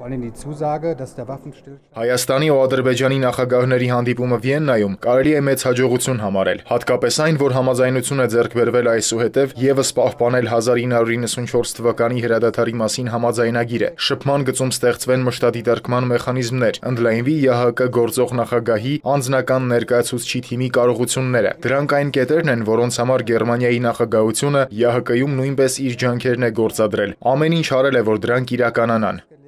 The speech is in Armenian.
Հայաստանի ու Ադրբեջանի նախագահների հանդիպումը Վիեննայում կարելի է մեծ հաջողություն համարել, հատկապես այն, որ համաձայնություն է ձեռք բերվել այսուհետև ևս պահպանել 1994 թվականի հրադադարի մասին համաձայնագիրը, շփման գծում ստեղծվեն մշտադիտարկման մեխանիզմներ, ընդլայնվի ԵԱՀԿ գործող նախագահի անձնական ներկայացուցչի թիմի կարողությունները։ Դրանք այն կետերն են, որոնց համար Գերմանիայի նախագահությունը ԵԱՀԿ-ում նույնպես իր ջանքերն է գործադրել։ Ամեն ինչ արել է, որ դրանք իրականանան։